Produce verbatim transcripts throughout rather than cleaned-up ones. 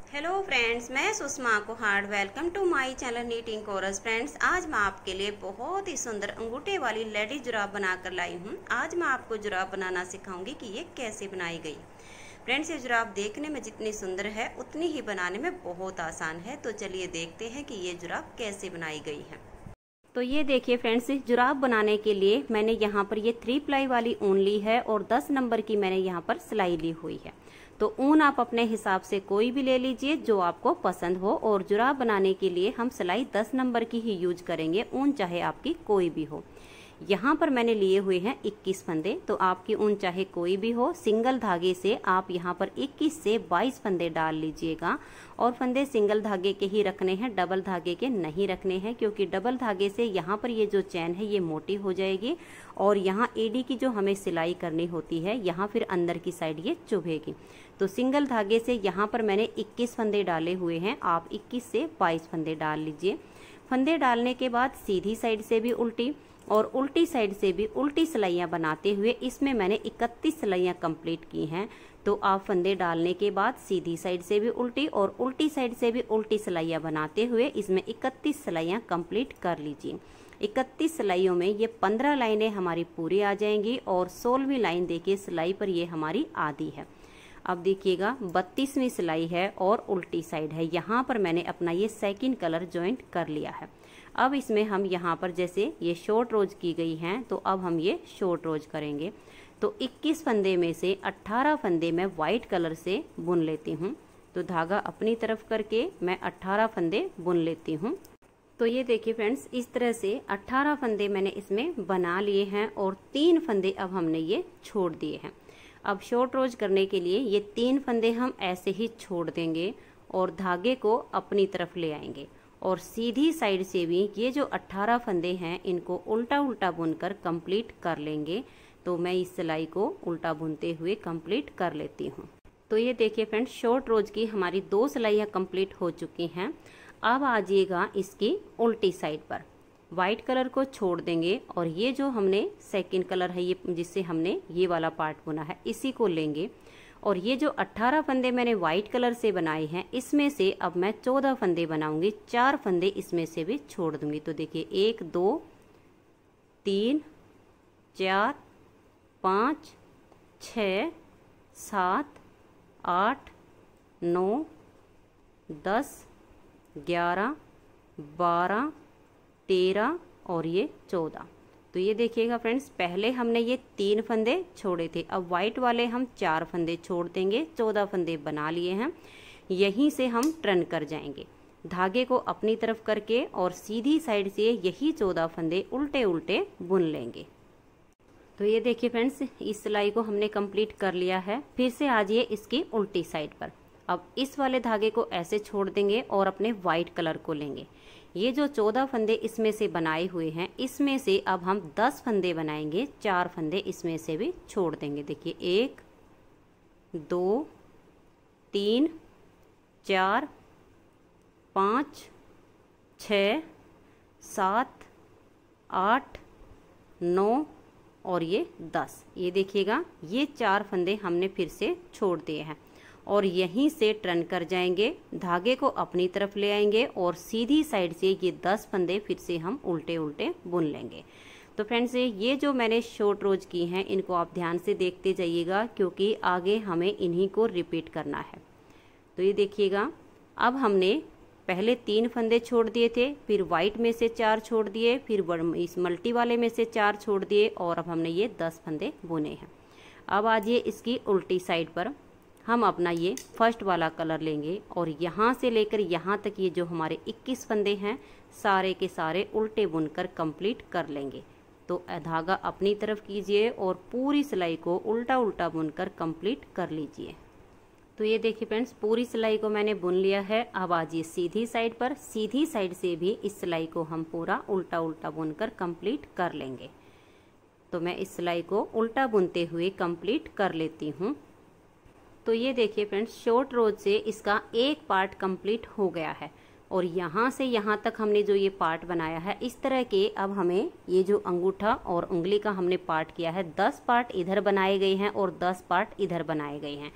Hello friends, मैं Sushma Kuhad. Welcome to my channel knitting chorus. Friends, आज मैं आपके लिए बहुत ही सुंदर अंगूठे वाली लेडी जुराब बनाकर लाई हूँ। आज मैं आपको जुराब बनाना सिखाऊंगी कि ये कैसे बनाई गई। फ्रेंड्स, ये जुराब देखने में जितनी सुंदर है उतनी ही बनाने में बहुत आसान है। तो चलिए देखते हैं कि ये जुराब कैसे बनाई गई है। तो ये देखिए फ्रेंड्स, जुराब बनाने के लिए मैंने यहाँ पर ये थ्री प्लाई वाली ऊन ली है और दस नंबर की मैंने यहाँ पर सिलाई ली हुई है। तो ऊन आप अपने हिसाब से कोई भी ले लीजिए जो आपको पसंद हो। और जुराब बनाने के लिए हम सिलाई दस नंबर की ही यूज करेंगे, ऊन चाहे आपकी कोई भी हो। यहाँ पर मैंने लिए हुए हैं इक्कीस फंदे, तो आपकी ऊन चाहे कोई भी हो। सिंगल धागे से आप यहाँ पर इक्कीस से बाईस फंदे डाल लीजिएगा। और फंदे सिंगल धागे के ही रखने हैं, डबल धागे के नहीं रखने हैं, क्योंकि डबल धागे से यहाँ पर ये जो चैन है ये मोटी हो जाएगी और यहाँ एडी की जो हमें सिलाई करनी होती है यहाँ फिर अंदर की साइड ये चुभेगी। तो सिंगल धागे से यहाँ पर मैंने इक्कीस फंदे डाले हुए हैं, आप इक्कीस से बाईस फंदे डाल लीजिए। फंदे डालने के बाद सीधी साइड से भी उल्टी और उल्टी साइड से भी उल्टी सिलाइयाँ बनाते हुए इसमें मैंने इकतीस सिलाइयाँ कंप्लीट की हैं। तो आप फंदे डालने के बाद सीधी साइड से भी उल्टी और उल्टी साइड से भी उल्टी सिलाइयाँ बनाते हुए इसमें इकतीस सिलाइयाँ कंप्लीट कर लीजिए। इकतीस सिलाइयों में ये पंद्रह लाइनें हमारी पूरी आ जाएंगी और सोलहवीं लाइन देखिए सिलाई पर ये हमारी आधी है। अब देखिएगा बत्तीसवीं सिलाई है और उल्टी साइड है। यहाँ पर मैंने अपना ये सेकंड कलर ज्वाइंट कर लिया है। अब इसमें हम यहाँ पर जैसे ये शॉर्ट रोज की गई हैं, तो अब हम ये शॉर्ट रोज करेंगे। तो इक्कीस फंदे में से अठारह फंदे मैं वाइट कलर से बुन लेती हूँ। तो धागा अपनी तरफ करके मैं अठारह फंदे बुन लेती हूँ। तो ये देखिए फ्रेंड्स, इस तरह से अठारह फंदे मैंने इसमें बना लिए हैं और तीन फंदे अब हमने ये छोड़ दिए हैं। अब शॉर्ट रोज करने के लिए ये तीन फंदे हम ऐसे ही छोड़ देंगे और धागे को अपनी तरफ ले आएंगे और सीधी साइड से भी ये जो अठारह फंदे हैं इनको उल्टा उल्टा बुनकर कंप्लीट कर लेंगे। तो मैं इस सिलाई को उल्टा बुनते हुए कंप्लीट कर लेती हूँ। तो ये देखिए फ्रेंड्स, शॉर्ट रोज की हमारी दो सिलाइयाँ कंप्लीट हो चुकी हैं। अब आ जाइएगा इसकी उल्टी साइड पर। वाइट कलर को छोड़ देंगे और ये जो हमने सेकंड कलर है ये जिससे हमने ये वाला पार्ट बुना है इसी को लेंगे और ये जो अठारह फंदे मैंने वाइट कलर से बनाए हैं इसमें से अब मैं चौदह फंदे बनाऊंगी। चार फंदे इसमें से भी छोड़ दूंगी। तो देखिए एक दो तीन चार पाँच छ सात आठ नौ दस ग्यारह बारह तेरह और ये चौदह। तो ये देखिएगा फ्रेंड्स, पहले हमने ये तीन फंदे छोड़े थे, अब वाइट वाले हम चार फंदे छोड़ देंगे। चौदह फंदे बना लिए हैं। यहीं से हम टर्न कर जाएंगे धागे को अपनी तरफ करके और सीधी साइड से यही चौदह फंदे उल्टे उल्टे बुन लेंगे। तो ये देखिए फ्रेंड्स, इस सिलाई को हमने कंप्लीट कर लिया है। फिर से आ जाइए इसकी उल्टी साइड पर। अब इस वाले धागे को ऐसे छोड़ देंगे और अपने वाइट कलर को लेंगे। ये जो चौदह फंदे इसमें से बनाए हुए हैं इसमें से अब हम दस फंदे बनाएंगे। चार फंदे इसमें से भी छोड़ देंगे। देखिए एक दो तीन चार पाँच छ सात आठ नौ और ये दस। ये देखिएगा ये चार फंदे हमने फिर से छोड़ दिए हैं और यहीं से टर्न कर जाएंगे, धागे को अपनी तरफ ले आएंगे और सीधी साइड से ये दस फंदे फिर से हम उल्टे उल्टे बुन लेंगे। तो फ्रेंड्स, ये जो मैंने शॉर्ट रोज की हैं इनको आप ध्यान से देखते जाइएगा क्योंकि आगे हमें इन्हीं को रिपीट करना है। तो ये देखिएगा, अब हमने पहले तीन फंदे छोड़ दिए थे, फिर वाइट में से चार छोड़ दिए, फिर इस मल्टी वाले में से चार छोड़ दिए और अब हमने ये दस फंदे बुने हैं। अब आ जाइए इसकी उल्टी साइड पर। हम अपना ये फर्स्ट वाला कलर लेंगे और यहाँ से लेकर यहाँ तक ये जो हमारे इक्कीस फंदे हैं सारे के सारे उल्टे बुनकर कंप्लीट कर लेंगे। तो धागा अपनी तरफ कीजिए और पूरी सिलाई को उल्टा उल्टा बुनकर कंप्लीट कर लीजिए। तो ये देखिए फ्रेंड्स, पूरी सिलाई को मैंने बुन लिया है। अब आ जाइए सीधी साइड पर। सीधी साइड से भी इस सिलाई को हम पूरा उल्टा उल्टा बुनकर कंप्लीट कर लेंगे। तो मैं इस सिलाई को उल्टा बुनते हुए कंप्लीट कर लेती हूँ। तो ये देखिए फ्रेंड्स, शॉर्ट रोज से इसका एक पार्ट कंप्लीट हो गया है और यहाँ से यहाँ तक हमने जो ये पार्ट बनाया है इस तरह के अब हमें ये जो अंगूठा और उंगली का हमने पार्ट किया है दस पार्ट इधर बनाए गए हैं और दस पार्ट इधर बनाए गए हैं।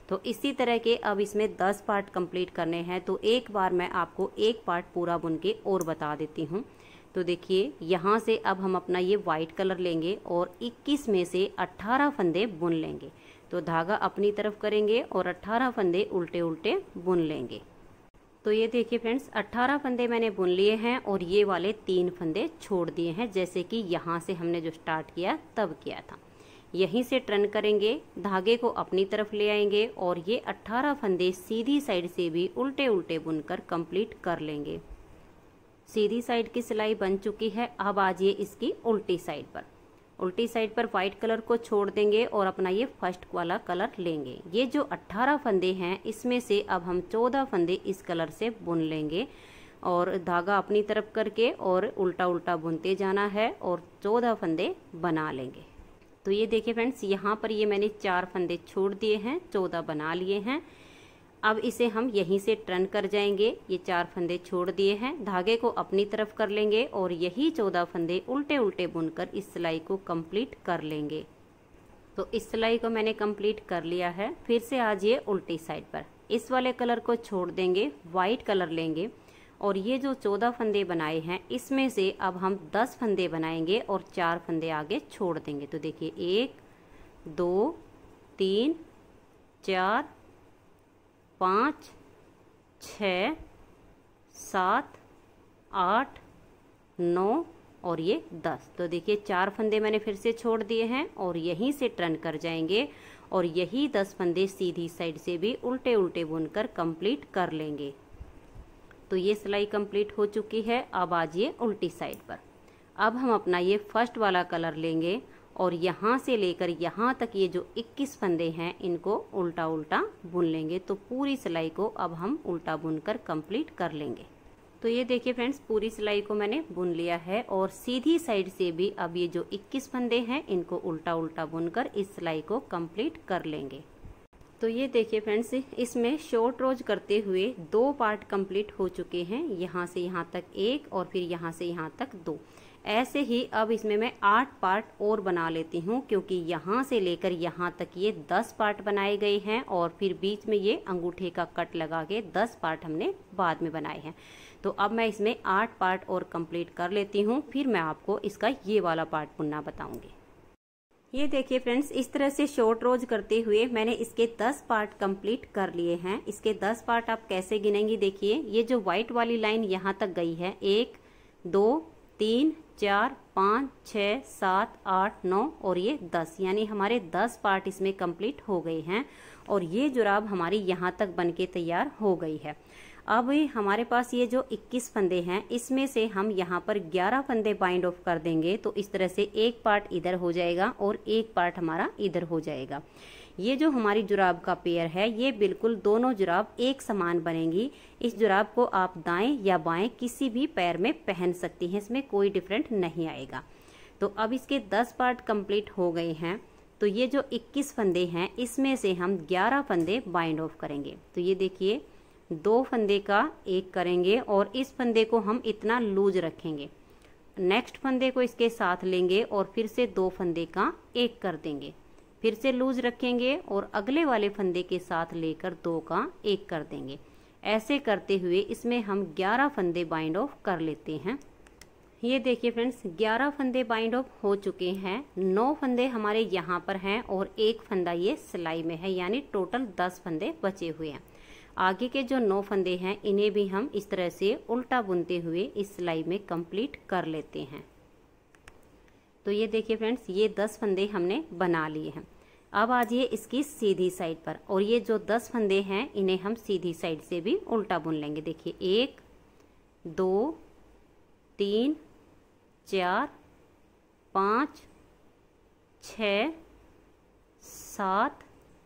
तो इसी तरह के अब इसमें दस पार्ट कंप्लीट करने हैं। तो एक बार मैं आपको एक पार्ट पूरा बुन के और बता देती हूँ। तो देखिए यहाँ से अब हम अपना ये वाइट कलर लेंगे और इक्कीस में से अट्ठारह फंदे बुन लेंगे। तो धागा अपनी तरफ करेंगे और अट्ठारह फंदे उल्टे उल्टे बुन लेंगे। तो ये देखिए फ्रेंड्स, अट्ठारह फंदे मैंने बुन लिए हैं और ये वाले तीन फंदे छोड़ दिए हैं, जैसे कि यहाँ से हमने जो स्टार्ट किया तब किया था। यहीं से टर्न करेंगे, धागे को अपनी तरफ ले आएंगे और ये अट्ठारह फंदे सीधी साइड से भी उल्टे उल्टे बुनकर कंप्लीट कर लेंगे। सीधी साइड की सिलाई बन चुकी है। अब आ जाइए इसकी उल्टी साइड पर। उल्टी साइड पर व्हाइट कलर को छोड़ देंगे और अपना ये फर्स्ट वाला कलर लेंगे। ये जो अट्ठारह फंदे हैं इसमें से अब हम चौदह फंदे इस कलर से बुन लेंगे और धागा अपनी तरफ करके और उल्टा उल्टा बुनते जाना है और चौदह फंदे बना लेंगे। तो ये देखिए फ्रेंड्स, यहाँ पर ये मैंने चार फंदे छोड़ दिए हैं, चौदह बना लिए हैं। अब इसे हम यहीं से टर्न कर जाएंगे। ये चार फंदे छोड़ दिए हैं, धागे को अपनी तरफ कर लेंगे और यही चौदह फंदे उल्टे उल्टे बुनकर इस सिलाई को कंप्लीट कर लेंगे। तो इस सिलाई को मैंने कंप्लीट कर लिया है। फिर से आ जाइए उल्टी साइड पर। इस वाले कलर को छोड़ देंगे, वाइट कलर लेंगे और ये जो चौदह फंदे बनाए हैं इसमें से अब हम दस फंदे बनाएंगे और चार फंदे आगे छोड़ देंगे। तो देखिए एक, दो, तीन, चार, पाँच, छ, सात, आठ, नौ और ये दस। तो देखिए चार फंदे मैंने फिर से छोड़ दिए हैं और यहीं से टर्न कर जाएंगे और यही दस फंदे सीधी साइड से भी उल्टे उल्टे बुनकर कंप्लीट कर लेंगे। तो ये सिलाई कंप्लीट हो चुकी है। अब आ जाइए उल्टी साइड पर। अब हम अपना ये फर्स्ट वाला कलर लेंगे और यहाँ से लेकर यहाँ तक ये जो इक्कीस फंदे हैं इनको उल्टा उल्टा बुन लेंगे। तो पूरी सिलाई को अब हम उल्टा बुनकर कंप्लीट कर लेंगे। तो ये देखिए फ्रेंड्स, पूरी सिलाई को मैंने बुन लिया है और सीधी साइड से भी अब ये जो इक्कीस फंदे हैं इनको उल्टा उल्टा बुनकर इस सिलाई को कंप्लीट कर लेंगे। तो ये देखिए फ्रेंड्स, इसमें शॉर्ट रोज करते हुए दो पार्ट कंप्लीट हो चुके हैं। यहाँ से यहाँ तक एक और फिर यहाँ से यहाँ तक दो। ऐसे ही अब इसमें मैं आठ पार्ट और बना लेती हूँ, क्योंकि यहाँ से लेकर यहाँ तक ये दस पार्ट बनाए गए हैं और फिर बीच में ये अंगूठे का कट लगा के दस पार्ट हमने बाद में बनाए हैं। तो अब मैं इसमें आठ पार्ट और कंप्लीट कर लेती हूँ, फिर मैं आपको इसका ये वाला पार्ट बुनना बताऊंगी। ये देखिए फ्रेंड्स, इस तरह से शॉर्ट रोज करते हुए मैंने इसके दस पार्ट कंप्लीट कर लिए हैं। इसके दस पार्ट आप कैसे गिनेंगी, देखिए ये जो व्हाइट वाली लाइन यहाँ तक गई है, एक, दो, तीन, चार, पाँच, छः, सात, आठ, नौ और ये दस, यानी हमारे दस पार्ट इसमें कंप्लीट हो गए हैं और ये जुराब हमारी यहाँ तक बन के तैयार हो गई है। अब हमारे पास ये जो इक्कीस फंदे हैं इसमें से हम यहाँ पर ग्यारह फंदे बाइंड ऑफ कर देंगे। तो इस तरह से एक पार्ट इधर हो जाएगा और एक पार्ट हमारा इधर हो जाएगा। ये जो हमारी जुराब का पेयर है ये बिल्कुल दोनों जुराब एक समान बनेंगी। इस जुराब को आप दाएं या बाएं किसी भी पैर में पहन सकती हैं, इसमें कोई डिफरेंट नहीं आएगा। तो अब इसके दस पार्ट कंप्लीट हो गए हैं। तो ये जो इक्कीस फंदे हैं इसमें से हम ग्यारह फंदे बाइंड ऑफ करेंगे। तो ये देखिए, दो फंदे का एक करेंगे और इस फंदे को हम इतना लूज रखेंगे। नेक्स्ट फंदे को इसके साथ लेंगे और फिर से दो फंदे का एक कर देंगे, फिर से लूज रखेंगे और अगले वाले फंदे के साथ लेकर दो का एक कर देंगे। ऐसे करते हुए इसमें हम ग्यारह फंदे बाइंड ऑफ कर लेते हैं। ये देखिए फ्रेंड्स, ग्यारह फंदे बाइंड ऑफ हो चुके हैं। नौ फंदे हमारे यहाँ पर हैं और एक फंदा ये सिलाई में है, यानी टोटल दस फंदे बचे हुए हैं। आगे के जो नौ फंदे हैं इन्हें भी हम इस तरह से उल्टा बुनते हुए इस सिलाई में कंप्लीट कर लेते हैं। तो ये देखिए फ्रेंड्स, ये दस फंदे हमने बना लिए हैं। अब आ जाइए इसकी सीधी साइड पर और ये जो दस फंदे हैं इन्हें हम सीधी साइड से भी उल्टा बुन लेंगे। देखिए एक, दो, तीन, चार, पाँच, छ, सात,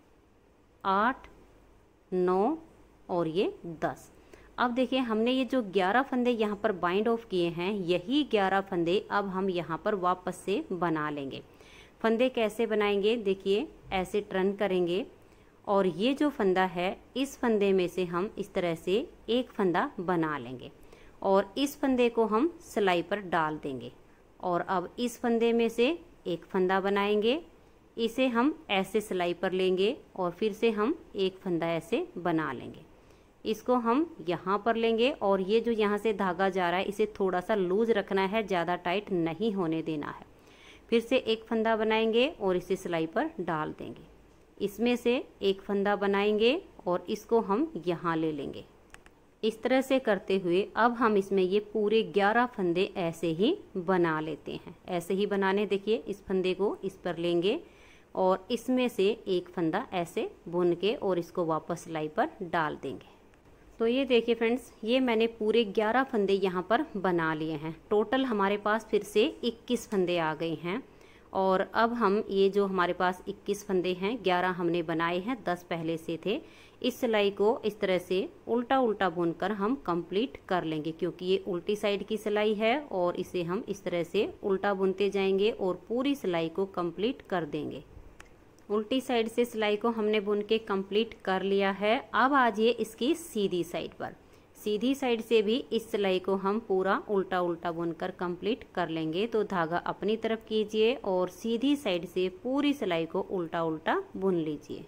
आठ, नौ और ये दस। अब देखिए हमने ये जो ग्यारह फंदे यहाँ पर बाइंड ऑफ किए हैं, यही ग्यारह फंदे अब हम यहाँ पर वापस से बना लेंगे। फंदे कैसे बनाएंगे, देखिए ऐसे टर्न करेंगे और ये जो फंदा है इस फंदे में से हम इस तरह से एक फंदा बना लेंगे और इस फंदे को हम सिलाई पर डाल देंगे और अब इस फंदे में से एक फंदा बनाएंगे, इसे हम ऐसे सिलाई पर लेंगे और फिर से हम एक फंदा ऐसे बना लेंगे। इसको हम यहाँ पर लेंगे और ये जो यहाँ से धागा जा रहा है इसे थोड़ा सा लूज रखना है, ज़्यादा टाइट नहीं होने देना है। फिर से एक फंदा बनाएंगे और इसे सिलाई पर डाल देंगे। इसमें से एक फंदा बनाएंगे और इसको हम यहाँ ले लेंगे। इस तरह से करते हुए अब हम इसमें ये पूरे ग्यारह फंदे ऐसे ही बना लेते हैं। ऐसे ही बनाने, देखिए इस फंदे को इस पर लेंगे और इसमें से एक फंदा ऐसे बुन के और इसको वापस सिलाई पर डाल देंगे। तो ये देखिए फ्रेंड्स, ये मैंने पूरे ग्यारह फंदे यहाँ पर बना लिए हैं। टोटल हमारे पास फिर से इक्कीस फंदे आ गए हैं। और अब हम ये जो हमारे पास इक्कीस फंदे हैं, ग्यारह हमने बनाए हैं, दस पहले से थे। इस सिलाई को इस तरह से उल्टा उल्टा बुनकर हम कंप्लीट कर लेंगे, क्योंकि ये उल्टी साइड की सिलाई है और इसे हम इस तरह से उल्टा बुनते जाएंगे और पूरी सिलाई को कंप्लीट कर देंगे। उल्टी साइड से सिलाई को हमने बुन के कंप्लीट कर लिया है। अब आ जाइए इसकी सीधी साइड पर। सीधी साइड से भी इस सिलाई को हम पूरा उल्टा उल्टा बुनकर कंप्लीट कर लेंगे। तो धागा अपनी तरफ कीजिए और सीधी साइड से पूरी सिलाई को उल्टा उल्टा बुन लीजिए।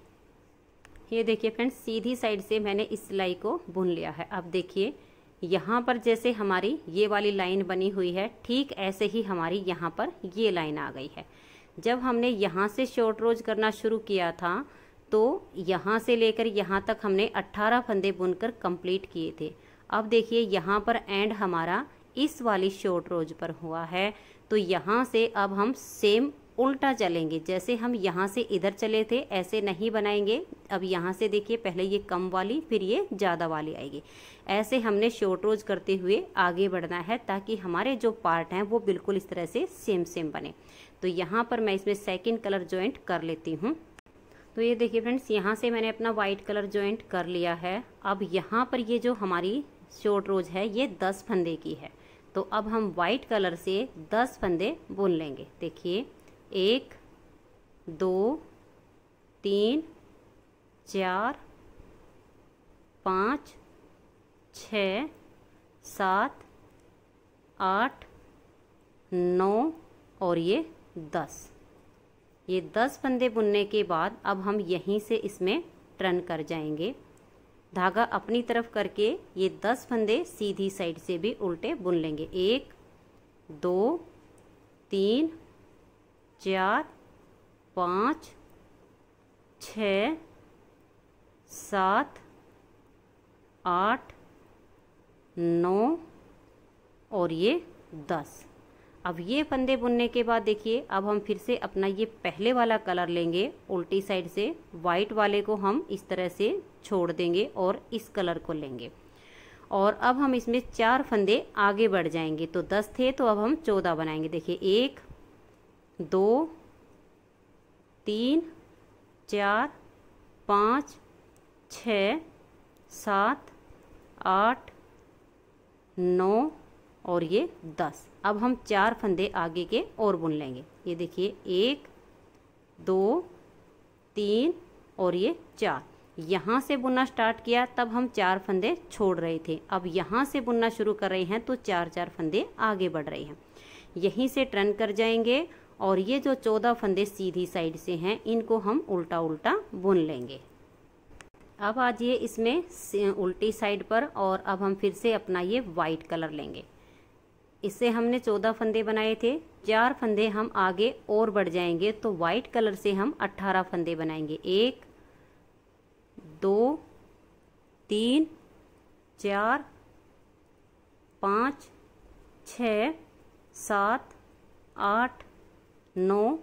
ये देखिए फ्रेंड्स, सीधी साइड से मैंने इस सिलाई को बुन लिया है। अब देखिए यहाँ पर जैसे हमारी ये वाली लाइन बनी हुई है, ठीक ऐसे ही हमारी यहाँ पर ये लाइन आ गई है। जब हमने यहाँ से शॉर्ट रोज करना शुरू किया था तो यहाँ से लेकर यहाँ तक हमने अट्ठारह फंदे बुनकर कंप्लीट किए थे। अब देखिए यहाँ पर एंड हमारा इस वाली शॉर्ट रोज पर हुआ है। तो यहाँ से अब हम सेम उल्टा चलेंगे, जैसे हम यहाँ से इधर चले थे ऐसे नहीं बनाएंगे। अब यहाँ से देखिए पहले ये कम वाली फिर ये ज़्यादा वाली आएगी। ऐसे हमने शॉर्ट रोज करते हुए आगे बढ़ना है ताकि हमारे जो पार्ट हैं वो बिल्कुल इस तरह से सेम सेम बने। तो यहाँ पर मैं इसमें सेकंड कलर ज्वाइंट कर लेती हूँ। तो ये देखिए फ्रेंड्स, यहाँ से मैंने अपना वाइट कलर ज्वाइंट कर लिया है। अब यहाँ पर ये जो हमारी शॉर्ट रोज है ये दस फंदे की है। तो अब हम वाइट कलर से दस फंदे बुन लेंगे। देखिए एक, दो, तीन, चार, पाँच, छ, सात, आठ, नौ और ये दस। ये दस फंदे बुनने के बाद अब हम यहीं से इसमें टर्न कर जाएंगे। धागा अपनी तरफ करके ये दस फंदे सीधी साइड से भी उल्टे बुन लेंगे। एक, दो, तीन, चार, पाँच, छ, सात, आठ, नौ और ये दस। अब ये फंदे बुनने के बाद देखिए अब हम फिर से अपना ये पहले वाला कलर लेंगे। उल्टी साइड से वाइट वाले को हम इस तरह से छोड़ देंगे और इस कलर को लेंगे। और अब हम इसमें चार फंदे आगे बढ़ जाएंगे। तो दस थे तो अब हम चौदह बनाएंगे। देखिए एक, दो, तीन, चार, पाँच, छ, सात, आठ, नौ और ये दस। अब हम चार फंदे आगे के और बुन लेंगे। ये देखिए एक, दो, तीन और ये चार। यहाँ से बुनना स्टार्ट किया तब हम चार फंदे छोड़ रहे थे। अब यहाँ से बुनना शुरू कर रहे हैं तो चार चार फंदे आगे बढ़ रहे हैं। यहीं से टर्न कर जाएंगे और ये जो चौदह फंदे सीधी साइड से हैं इनको हम उल्टा उल्टा बुन लेंगे। अब आ जाइए इसमें उल्टी साइड पर और अब हम फिर से अपना ये वाइट कलर लेंगे। इससे हमने चौदह फंदे बनाए थे, चार फंदे हम आगे और बढ़ जाएंगे तो वाइट कलर से हम अट्ठारह फंदे बनाएंगे। एक, दो, तीन, चार, पाँच, छ, सात, आठ, नौ,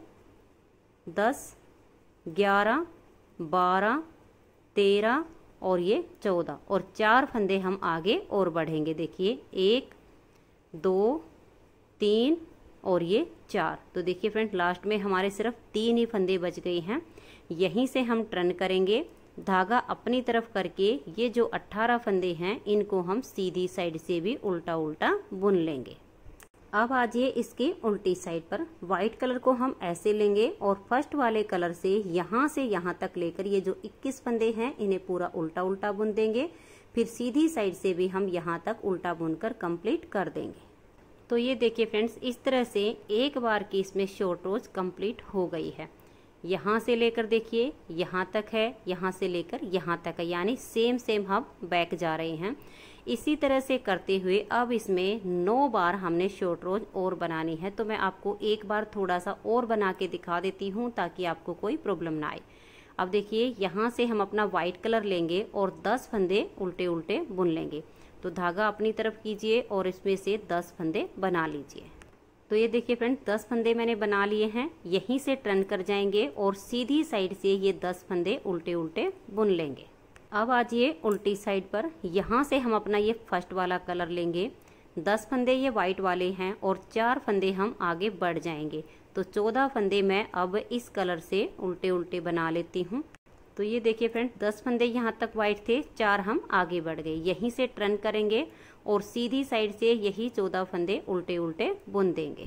दस, ग्यारह, बारह, तेरह और ये चौदह और चार फंदे हम आगे और बढ़ेंगे। देखिए एक, दो, तीन और ये चार। तो देखिए फ्रेंड लास्ट में हमारे सिर्फ तीन ही फंदे बच गए हैं। यहीं से हम टर्न करेंगे, धागा अपनी तरफ करके ये जो अट्ठारह फंदे हैं इनको हम सीधी साइड से भी उल्टा उल्टा बुन लेंगे। अब आ जाइए इसकी उल्टी साइड पर। व्हाइट कलर को हम ऐसे लेंगे और फर्स्ट वाले कलर से यहाँ से यहाँ तक लेकर ये जो इक्कीस फंदे हैं इन्हें पूरा उल्टा उल्टा बुन देंगे। फिर सीधी साइड से भी हम यहाँ तक उल्टा बुनकर कंप्लीट कर देंगे। तो ये देखिए फ्रेंड्स, इस तरह से एक बार की इसमें शॉर्ट रोज कंप्लीट हो गई है। यहाँ से लेकर देखिए यहाँ तक है, यहाँ से लेकर यहाँ तक है, यानी सेम सेम हम बैक जा रहे हैं। इसी तरह से करते हुए अब इसमें नौ बार हमने शॉर्ट रोज और बनानी है। तो मैं आपको एक बार थोड़ा सा और बना के दिखा देती हूँ ताकि आपको कोई प्रॉब्लम ना आए। अब देखिए यहाँ से हम अपना वाइट कलर लेंगे और दस फंदे उल्टे उल्टे बुन लेंगे। तो धागा अपनी तरफ कीजिए और इसमें से दस फंदे बना लीजिए। तो ये देखिए फ्रेंड, दस फंदे मैंने बना लिए हैं। यहीं से टर्न कर जाएंगे और सीधी साइड से ये दस फंदे उल्टे उल्टे बुन लेंगे। अब आज ये उल्टी साइड पर यहाँ से हम अपना ये फर्स्ट वाला कलर लेंगे। दस फंदे ये वाइट वाले हैं और चार फंदे हम आगे बढ़ जाएंगे। तो चौदह फंदे मैं अब इस कलर से उल्टे उल्टे बना लेती हूँ। तो ये देखिए फ्रेंड, दस फंदे यहाँ तक वाइट थे, चार हम आगे बढ़ गए। यहीं से टर्न करेंगे और सीधी साइड से यही चौदह फंदे उल्टे उल्टे बुन देंगे।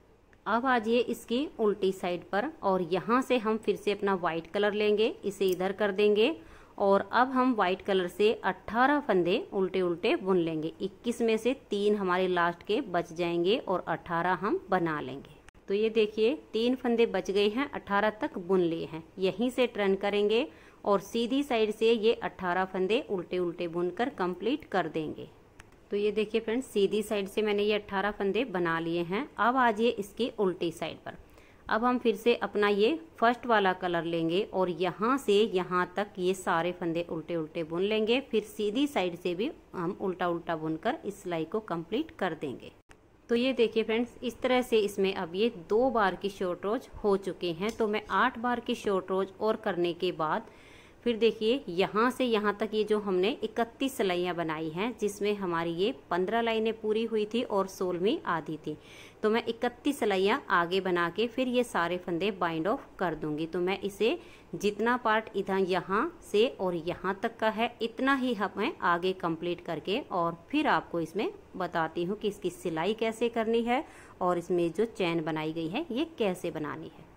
अब आज ये इसकी उल्टी साइड पर और यहाँ से हम फिर से अपना वाइट कलर लेंगे, इसे इधर कर देंगे और अब हम वाइट कलर से अठारह फंदे उल्टे उल्टे बुन लेंगे। इक्कीस में से तीन हमारे लास्ट के बच जाएंगे और अठारह हम बना लेंगे। तो ये देखिए तीन फंदे बच गए हैं, अठारह तक बुन लिए हैं। यहीं से टर्न करेंगे और सीधी साइड से ये अठारह फंदे उल्टे उल्टे बुनकर कंप्लीट कर देंगे। तो ये देखिए फ्रेंड्स, सीधी साइड से मैंने ये अठारह फंदे बना लिए हैं। अब आज ये इसकी उल्टी साइड पर अब हम फिर से अपना ये फर्स्ट वाला कलर लेंगे और यहाँ से यहाँ तक ये सारे फंदे उल्टे उल्टे बुन लेंगे। फिर सीधी साइड से भी हम उल्टा उल्टा बुनकर इस सिलाई को कंप्लीट कर देंगे। तो ये देखिए फ्रेंड्स, इस तरह से इसमें अब ये दो बार की शॉर्ट रोज हो चुके हैं। तो मैं आठ बार की शॉर्ट रोज और करने के बाद फिर देखिए यहाँ से यहाँ तक ये जो हमने इकतीस सिलाइयाँ बनाई हैं, जिसमें हमारी ये पंद्रह लाइनें पूरी हुई थी और सोलहवीं आधी थी। तो मैं इकतीस सिलाइयाँ आगे बना के फिर ये सारे फंदे बाइंड ऑफ कर दूंगी। तो मैं इसे जितना पार्ट इधर यहाँ से और यहाँ तक का है इतना ही हमें आगे कंप्लीट करके और फिर आपको इसमें बताती हूँ कि इसकी सिलाई कैसे करनी है और इसमें जो चैन बनाई गई है ये कैसे बनानी है।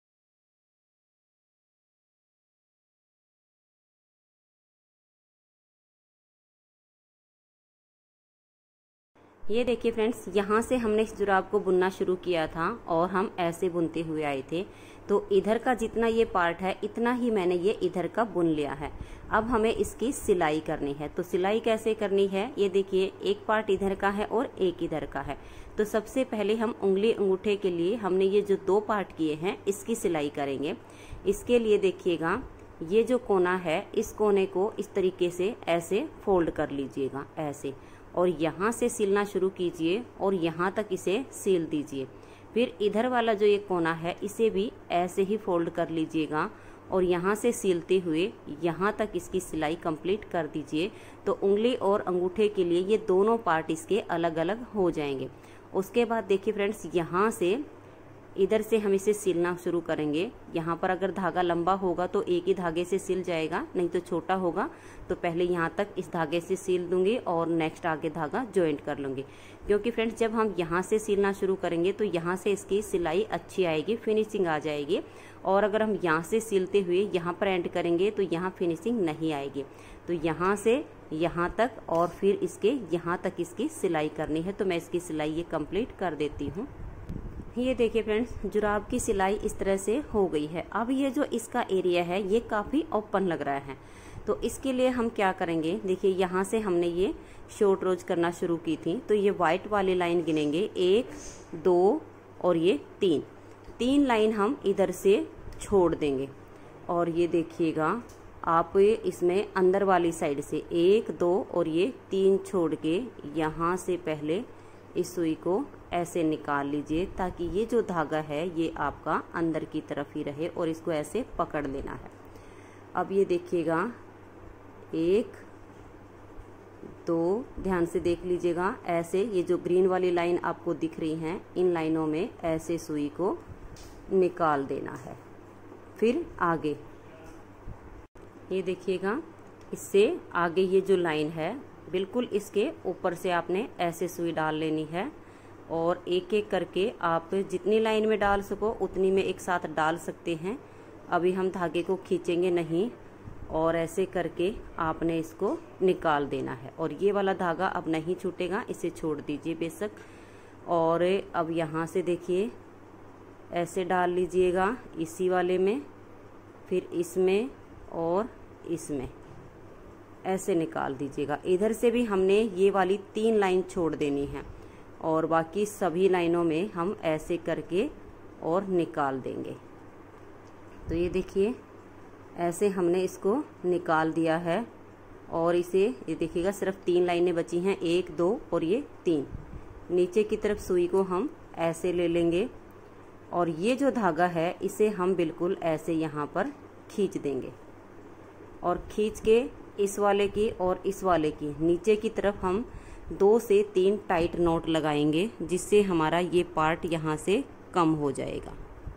ये देखिए फ्रेंड्स, यहाँ से हमने इस जुराब को बुनना शुरू किया था और हम ऐसे बुनते हुए आए थे। तो इधर का जितना ये पार्ट है इतना ही मैंने ये इधर का बुन लिया है। अब हमें इसकी सिलाई करनी है। तो सिलाई कैसे करनी है, ये देखिए एक पार्ट इधर का है और एक इधर का है। तो सबसे पहले हम उंगली अंगूठे के लिए हमने ये जो दो पार्ट किए हैं इसकी सिलाई करेंगे। इसके लिए देखिएगा ये जो कोना है इस कोने को इस तरीके से ऐसे फोल्ड कर लीजिएगा ऐसे, और यहाँ से सिलना शुरू कीजिए और यहाँ तक इसे सिल दीजिए। फिर इधर वाला जो ये कोना है इसे भी ऐसे ही फोल्ड कर लीजिएगा और यहाँ से सिलते हुए यहाँ तक इसकी सिलाई कंप्लीट कर दीजिए। तो उंगली और अंगूठे के लिए ये दोनों पार्ट इसके अलग अलग हो जाएंगे। उसके बाद देखिए फ्रेंड्स, यहाँ से इधर से हम इसे सिलना शुरू करेंगे। यहाँ पर अगर धागा लंबा होगा तो एक ही धागे से सिल जाएगा, नहीं तो छोटा होगा तो पहले यहाँ तक इस धागे से सिल दूंगी और नेक्स्ट आगे धागा ज्वाइंट कर लूंगी। क्योंकि फ्रेंड्स जब हम यहाँ से सिलना शुरू करेंगे तो यहाँ से इसकी सिलाई अच्छी आएगी, फिनिशिंग आ जाएगी। और अगर हम यहाँ से सिलते हुए यहाँ पर एंड करेंगे तो यहाँ फिनिशिंग नहीं आएगी। तो यहाँ से यहाँ तक और फिर इसके यहाँ तक इसकी सिलाई करनी है। तो मैं इसकी सिलाई ये कंप्लीट कर देती हूँ। ये देखिए फ्रेंड्स, जुराब की सिलाई इस तरह से हो गई है। अब ये जो इसका एरिया है ये काफ़ी ओपन लग रहा है। तो इसके लिए हम क्या करेंगे, देखिए यहाँ से हमने ये शॉर्ट रोज करना शुरू की थी। तो ये वाइट वाली लाइन गिनेंगे, एक दो और ये तीन तीन लाइन हम इधर से छोड़ देंगे। और ये देखिएगा आप इसमें अंदर वाली साइड से एक दो और ये तीन छोड़ के यहाँ से पहले इस सुई को ऐसे निकाल लीजिए ताकि ये जो धागा है ये आपका अंदर की तरफ ही रहे और इसको ऐसे पकड़ लेना है। अब ये देखिएगा एक दो, ध्यान से देख लीजिएगा, ऐसे ये जो ग्रीन वाली लाइन आपको दिख रही हैं इन लाइनों में ऐसे सुई को निकाल देना है। फिर आगे ये देखिएगा, इससे आगे ये जो लाइन है बिल्कुल इसके ऊपर से आपने ऐसे सुई डाल लेनी है और एक एक करके आप जितनी लाइन में डाल सको उतनी में एक साथ डाल सकते हैं। अभी हम धागे को खींचेंगे नहीं और ऐसे करके आपने इसको निकाल देना है। और ये वाला धागा अब नहीं छूटेगा, इसे छोड़ दीजिए बेशक। और अब यहाँ से देखिए ऐसे डाल लीजिएगा इसी वाले में, फिर इसमें और इसमें ऐसे निकाल दीजिएगा। इधर से भी हमने ये वाली तीन लाइन छोड़ देनी है और बाकी सभी लाइनों में हम ऐसे करके और निकाल देंगे। तो ये देखिए ऐसे हमने इसको निकाल दिया है और इसे ये देखिएगा सिर्फ तीन लाइनें बची हैं, एक दो और ये तीन। नीचे की तरफ सुई को हम ऐसे ले लेंगे और ये जो धागा है इसे हम बिल्कुल ऐसे यहाँ पर खींच देंगे और खींच के इस वाले की और इस वाले की नीचे की तरफ हम दो से तीन टाइट नॉट लगाएंगे, जिससे हमारा ये पार्ट यहाँ से कम हो जाएगा।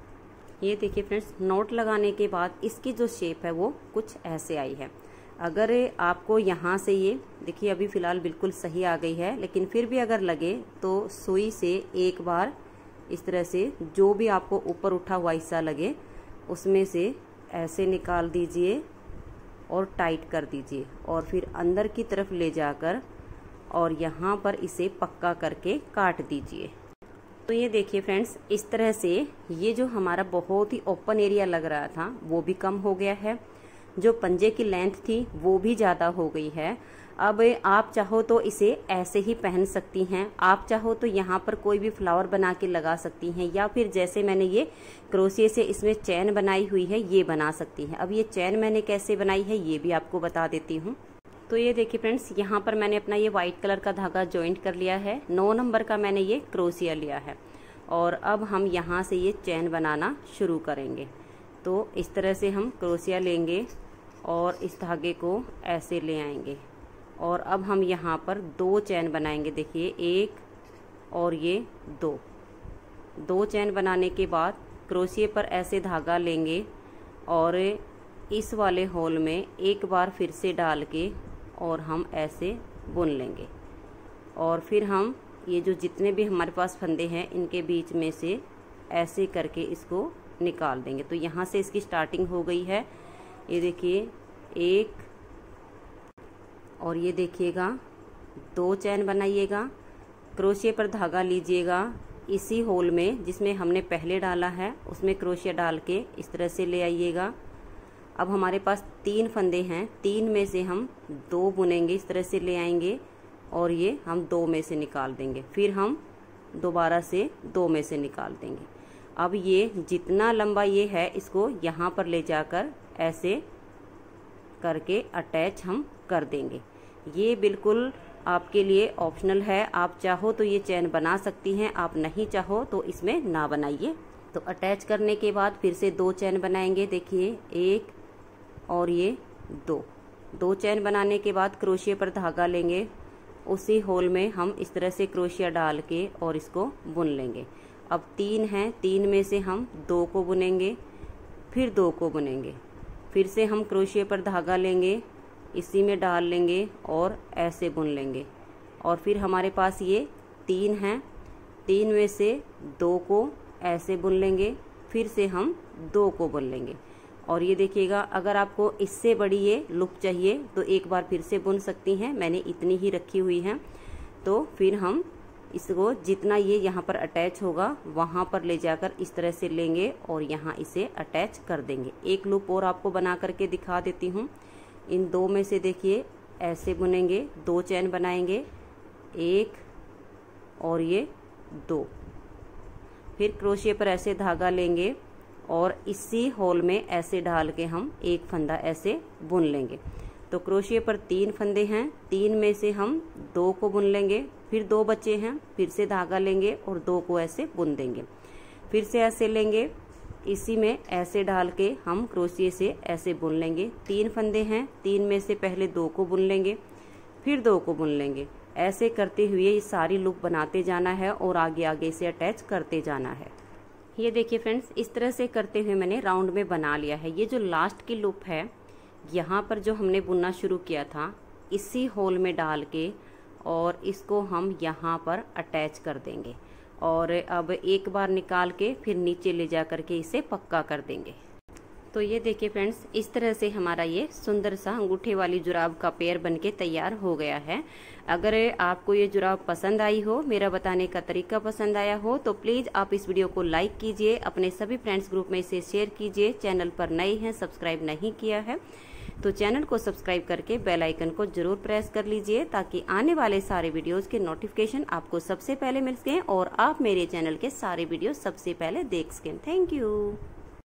ये देखिए फ्रेंड्स, नॉट लगाने के बाद इसकी जो शेप है वो कुछ ऐसे आई है। अगर आपको यहाँ से ये देखिए अभी फ़िलहाल बिल्कुल सही आ गई है, लेकिन फिर भी अगर लगे तो सुई से एक बार इस तरह से जो भी आपको ऊपर उठा हुआ हिस्सा लगे उसमें से ऐसे निकाल दीजिए और टाइट कर दीजिए और फिर अंदर की तरफ ले जाकर और यहाँ पर इसे पक्का करके काट दीजिए। तो ये देखिए फ्रेंड्स, इस तरह से ये जो हमारा बहुत ही ओपन एरिया लग रहा था वो भी कम हो गया है, जो पंजे की लेंथ थी वो भी ज़्यादा हो गई है। अब आप चाहो तो इसे ऐसे ही पहन सकती हैं, आप चाहो तो यहाँ पर कोई भी फ्लावर बना के लगा सकती हैं, या फिर जैसे मैंने ये क्रोशिया से इसमें चैन बनाई हुई है ये बना सकती हैं। अब ये चैन मैंने कैसे बनाई है ये भी आपको बता देती हूँ। तो ये देखिए फ्रेंड्स, यहाँ पर मैंने अपना ये वाइट कलर का धागा जॉइंट कर लिया है, नौ नंबर का मैंने ये क्रोशिया लिया है और अब हम यहाँ से ये चैन बनाना शुरू करेंगे। तो इस तरह से हम क्रोशिया लेंगे और इस धागे को ऐसे ले आएंगे और अब हम यहाँ पर दो चैन बनाएंगे। देखिए एक और ये दो दो चैन बनाने के बाद क्रोशिया पर ऐसे धागा लेंगे और इस वाले होल में एक बार फिर से डाल के और हम ऐसे बुन लेंगे और फिर हम ये जो जितने भी हमारे पास फंदे हैं इनके बीच में से ऐसे करके इसको निकाल देंगे। तो यहाँ से इसकी स्टार्टिंग हो गई है, ये देखिए एक और ये देखिएगा दो चैन बनाइएगा, क्रोशिया पर धागा लीजिएगा इसी होल में जिसमें हमने पहले डाला है उसमें क्रोशिया डाल के इस तरह से ले आइएगा। अब हमारे पास तीन फंदे हैं, तीन में से हम दो बुनेंगे, इस तरह से ले आएंगे और ये हम दो में से निकाल देंगे, फिर हम दोबारा से दो में से निकाल देंगे। अब ये जितना लंबा ये है इसको यहाँ पर ले जाकर ऐसे करके अटैच हम कर देंगे। ये बिल्कुल आपके लिए ऑप्शनल है, आप चाहो तो ये चैन बना सकती हैं, आप नहीं चाहो तो इसमें ना बनाइए। तो अटैच करने के बाद फिर से दो चैन बनाएंगे। देखिए एक और ये दो दो चैन बनाने के बाद क्रोशिया पर धागा लेंगे, उसी होल में हम इस तरह से क्रोशिया डाल के और इसको बुन लेंगे। अब तीन हैं, तीन में से हम दो को बुनेंगे, फिर दो को बुनेंगे, फिर से हम क्रोशिया पर धागा लेंगे, इसी में डाल लेंगे और ऐसे बुन लेंगे और फिर हमारे पास ये तीन हैं, तीन में से दो को ऐसे बुन लेंगे, फिर से हम दो को बुन लेंगे। और ये देखिएगा अगर आपको इससे बड़ी ये लुक चाहिए तो एक बार फिर से बुन सकती हैं, मैंने इतनी ही रखी हुई है। तो फिर हम इसको जितना ये यहाँ पर अटैच होगा वहाँ पर ले जाकर इस तरह से लेंगे और यहाँ इसे अटैच कर देंगे। एक लूप और आपको बना करके दिखा देती हूँ। इन दो में से देखिए ऐसे बुनेंगे, दो चैन बनाएंगे, एक और ये दो, फिर क्रोशिया पर ऐसे धागा लेंगे और इसी होल में ऐसे डाल के हम एक फंदा ऐसे बुन लेंगे। तो क्रोशिया पर तीन फंदे हैं, तीन में से हम दो को बुन लेंगे, फिर दो बचे हैं, फिर से धागा लेंगे और दो को ऐसे बुन देंगे, फिर से ऐसे लेंगे, इसी में ऐसे डाल के हम क्रोशिया से ऐसे बुन लेंगे। तीन फंदे हैं, तीन में से पहले दो को बुन लेंगे, फिर दो को बुन लेंगे। ऐसे करते हुए ये सारी लूप बनाते जाना है और आगे आगे से अटैच करते जाना है। ये देखिए फ्रेंड्स, इस तरह से करते हुए मैंने राउंड में बना लिया है। ये जो लास्ट की लूप है यहाँ पर जो हमने बुनना शुरू किया था इसी होल में डाल के और इसको हम यहाँ पर अटैच कर देंगे और अब एक बार निकाल के फिर नीचे ले जा करके इसे पक्का कर देंगे। तो ये देखिए फ्रेंड्स, इस तरह से हमारा ये सुंदर सा अंगूठे वाली जुराब का पेयर बनके तैयार हो गया है। अगर आपको ये जुराब पसंद आई हो, मेरा बताने का तरीका पसंद आया हो, तो प्लीज़ आप इस वीडियो को लाइक कीजिए, अपने सभी फ्रेंड्स ग्रुप में इसे शेयर कीजिए। चैनल पर नए हैं, सब्सक्राइब नहीं किया है तो चैनल को सब्सक्राइब करके बेल आइकन को जरूर प्रेस कर लीजिए, ताकि आने वाले सारे वीडियोस के नोटिफिकेशन आपको सबसे पहले मिल सकें और आप मेरे चैनल के सारे वीडियो सबसे पहले देख सकें। Thank you.